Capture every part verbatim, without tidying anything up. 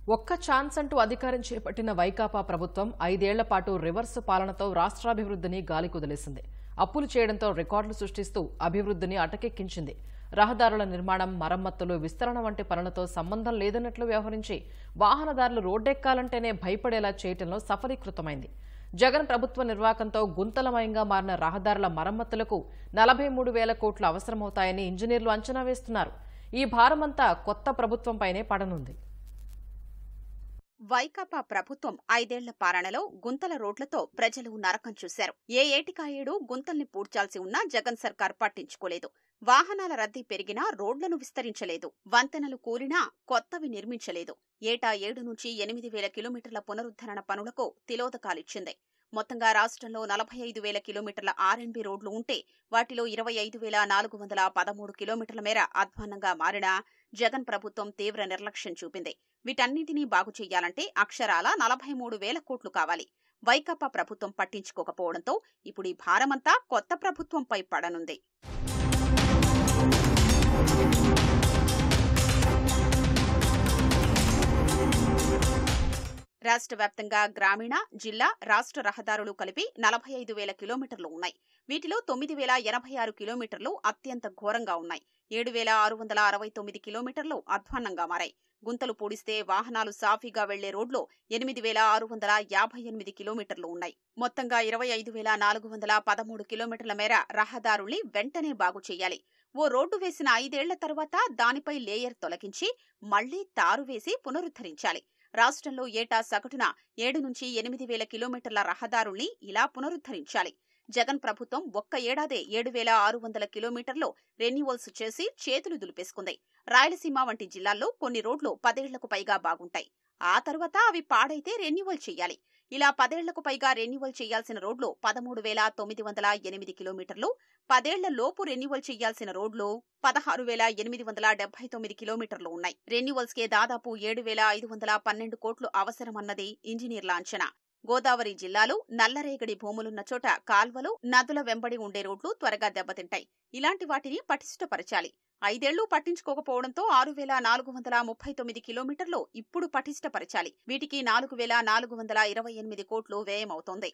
ఒక్క ఛాన్స్ అంటూ అధికారం చేపట్టిన వైకాపా ప్రభుత్వం ఐదేళ్ల పాటు రివర్స్ పాలనతో రాష్ట్రాభివృద్ధిని గాలికుదిలేసింది. అప్పులు చేయడంతో రికార్డులు సృష్టిస్తూ అభివృద్ధిని అటకెక్కించింది. రహదారుల నిర్మాణం, మరమ్మతులు, విస్తరణ వంటి పనులతో సంబంధం లేదన్నట్లు వ్యవహరించి వాహనదారులు రోడ్డెక్కాలంటేనే భయపడేలా చేయటంలో సఫలీకృతమైంది. జగన్ ప్రభుత్వ నిర్వాకంతో గుంతలమయంగా మారిన రహదారుల మరమ్మతులకు నలభై మూడు వేల కోట్లు అవసరమవుతాయని ఇంజనీర్లు అంచనా వేస్తున్నారు. ఈ భారమంతా కొత్త ప్రభుత్వంపైనే పడనుంది. వైకాపా ప్రభుత్వం ఐదేళ్ల పాలనలో గుంతల రోడ్లతో ప్రజలు నరకం చూశారు. ఏ ఏటికా ఏడు గుంతల్ని పూడ్చాల్సి ఉన్నా జగన్ సర్కార్ పట్టించుకోలేదు. వాహనాల రద్దీ పెరిగినా రోడ్లను విస్తరించలేదు. వంతెనలు కూలినా కొత్తవి నిర్మించలేదు. ఏటా ఏడు నుంచి ఎనిమిది వేల కిలోమీటర్ల పునరుద్ధరణ పనులకు తిలోదకాలిచ్చింది. మొత్తంగా రాష్ట్రంలో నలభై ఐదు వేల కిలోమీటర్ల ఆర్ఎండ్బీ రోడ్లు ఉంటే వాటిలో ఇరవై ఐదు వేల నాలుగు వందల పదమూడు కిలోమీటర్ల మేర అధ్వాన్నంగా మారినా జగన్ ప్రభుత్వం తీవ్ర నిర్లక్ష్యం చూపింది. వీటన్నింటినీ బాగు చెయ్యాలంటే అక్షరాల నలభై మూడు వేల కోట్లు కావాలి. వైకాపా ప్రభుత్వం పట్టించుకోకపోవడంతో ఇప్పుడు ఈ భారమంతా కొత్త ప్రభుత్వంపై పడనుంది. రాష్ట్ర వ్యాప్తంగా గ్రామీణ, జిల్లా, రాష్ట్ర రహదారులు కలిపి నలభై ఐదు వేల కిలోమీటర్లు ఉన్నాయి. వీటిలో తొమ్మిది వేల ఎనభై ఆరు కిలోమీటర్లు అత్యంత ఘోరంగా ఉన్నాయి. ఏడు వేల ఆరు వందల అరవై తొమ్మిది కిలోమీటర్లు అధ్వాన్నంగా మారాయి. గుంతలు పూడిస్తే వాహనాలు సాఫీగా వెళ్లే రోడ్లు ఎనిమిది వేల ఆరు వందల యాభై ఎనిమిది కిలోమీటర్లు ఉన్నాయి. మొత్తంగా ఇరవై ఐదు వేల నాలుగు వందల పదమూడు కిలోమీటర్ల మేర రహదారుల్ని వెంటనే బాగు చేయాలి. ఓ రోడ్డు వేసిన ఐదేళ్ల తర్వాత దానిపై లేయర్ తొలగించి మళ్లీ తారు వేసి పునరుద్ధరించాలి. రాష్ట్రంలో ఏటా సగటున ఏడు నుంచి ఎనిమిది వేల కిలోమీటర్ల రహదారుల్ని ఇలా పునరుద్ధరించాలి. జగన్ ప్రభుత్వం ఒక్క ఏడాదే ఏడు వేల ఆరు వందల కిలోమీటర్లు రెన్యువల్స్ చేసి చేతులు దులిపేసుకుంది. రాయలసీమ వంటి జిల్లాల్లో కొన్ని రోడ్లు పదేళ్లకు పైగా బాగుంటాయి. ఆ తర్వాత అవి పాడైతే రెన్యువల్ చెయ్యాలి. ఇలా పదేళ్లకు పైగా రెన్యువల్ చేయాల్సిన రోడ్లు పదమూడు వేల తొమ్మిది వందల ఎనిమిది కిలోమీటర్లు, పదేళ్ల లోపు రెన్యువల్ చేయాల్సిన రోడ్లు పదహారు వేల ఎనిమిది వందల డెబ్బై తొమ్మిది కిలోమీటర్లు ఉన్నాయి. రెన్యువల్స్ కే దాదాపు ఏడు వేల ఐదు వందల పన్నెండు కోట్లు అవసరమన్నది ఇంజనీర్ల అంచనా. గోదావరి జిల్లాలో నల్లరేగడి భూములున్న చోట కాల్వలు, నదుల వెంబడి ఉండే రోడ్లు త్వరగా దెబ్బతింటాయి. ఇలాంటి వాటిని పటిష్టపరచాలి. ఐదేళ్లు పట్టించుకోకపోవడంతో ఆరు వేల నాలుగు వందల ముప్పై తొమ్మిది కిలోమీటర్లు ఇప్పుడు పటిష్టపరచాలి. వీటికి నాలుగు వేల నాలుగు వందల ఇరవై ఎనిమిది కోట్లు వ్యయమవుతోంది.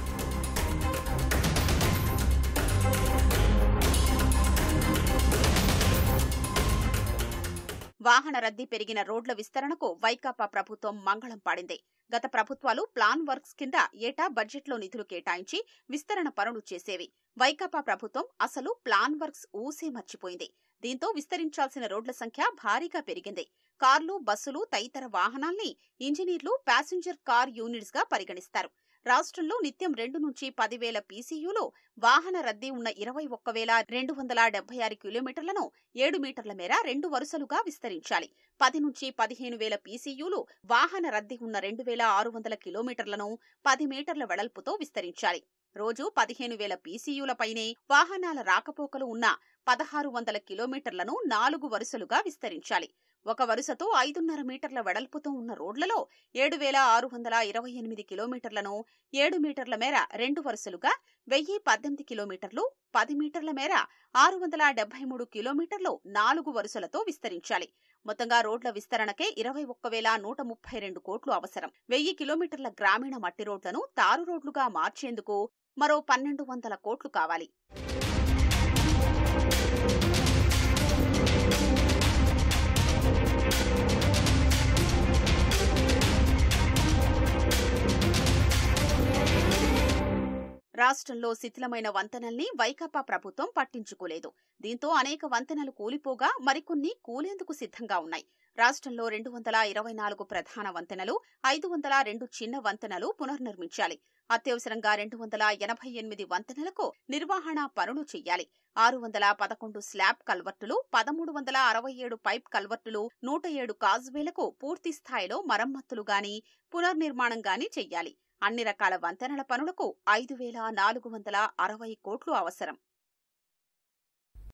వాహన రద్దీ పెరిగిన రోడ్ల విస్తరణకు వైకాపా ప్రభుత్వం మంగళం పాడింది. గత ప్రభుత్వాలు ప్లాన్ వర్క్స్ కింద ఏటా బడ్జెట్లో నిధులు కేటాయించి విస్తరణ పనులు చేసేవి. వైకాపా ప్రభుత్వం అసలు ప్లాన్ వర్క్స్ ఊసే మర్చిపోయింది. దీంతో విస్తరించాల్సిన రోడ్ల సంఖ్య భారీగా పెరిగింది. కార్లు, బస్సులు తదితర వాహనాల్ని ఇంజనీర్లు ప్యాసింజర్ కార్ యూనిట్స్ గా పరిగణిస్తారు. రాష్ట్రంలో నిత్యం రెండు నుంచి పదివేల పీసీయూలు, వాహన రద్దీ ఉన్న ఇరవై ఒక్క వేల రెండు వందల డెబ్బై ఆరు కిలోమీటర్లను ఏడు మీటర్ల మేర రెండు వరుసలుగా విస్తరించాలి. పది నుంచి పదిహేను వేల పీసీయూలు, వాహన రద్దీ ఉన్న రెండు వేల ఆరు వందల కిలోమీటర్లను పది మీటర్ల వెడల్పుతో విస్తరించాలి. రోజు పదిహేను వేల పీసీయూల పైనే వాహనాల రాకపోకలు ఉన్న పదహారు వందల కిలోమీటర్లను నాలుగు వరుసలుగా విస్తరించాలి. ఒక వరుసతో ఐదున్నర మీటర్ల వెడల్పుతో ఉన్న రోడ్లలో ఏడు వేల ఆరు వందల ఇరవై ఎనిమిది కిలోమీటర్లను ఏడు మీటర్ల మేర రెండు వరుసలుగా, వెయ్యి పద్దెనిమిది కిలోమీటర్లు పది మీటర్ల మేర ఆరు వందల డెబ్బై మూడు కిలోమీటర్లు నాలుగు వరుసలతో విస్తరించాలి. మొత్తంగా రోడ్ల విస్తరణకే ఇరవై ఒక్క వేల నూట ముప్పై రెండు కోట్లు అవసరం. వెయ్యి కిలోమీటర్ల గ్రామీణ మట్టి రోడ్లను తారు రోడ్లుగా మార్చేందుకు మరో పన్నెండు వందల కోట్లు కావాలి. రాష్ట్రంలో శిథిలమైన వంతెనల్ని వైకాపా ప్రభుత్వం పట్టించుకోలేదు. దీంతో అనేక వంతెనలు కూలిపోగా మరికొన్ని కూలేందుకు సిద్ధంగా ఉన్నాయి. రాష్ట్రంలో రెండు వందల ఇరవై నాలుగు ప్రధాన వంతెనలు, ఐదు వందల రెండు చిన్న వంతెనలు పునర్నిర్మించాలి. అత్యవసరంగా రెండు వందల ఎనభై ఎనిమిది వంతెనలకు నిర్వహణ పనులు చెయ్యాలి. ఆరు వందల పదకొండు స్లాబ్ కల్వర్టులు, పదమూడు వందల అరవై ఏడు పైప్ కల్వర్టులు, నూట ఏడు కాజ్వేలకు పూర్తి స్థాయిలో మరమ్మతులు గాని పునర్నిర్మాణం గాని చెయ్యాలి. అన్ని రకాల వంతెనల పనులకు ఐదు వేల నాలుగు వందల అరవై కోట్లు అవసరం.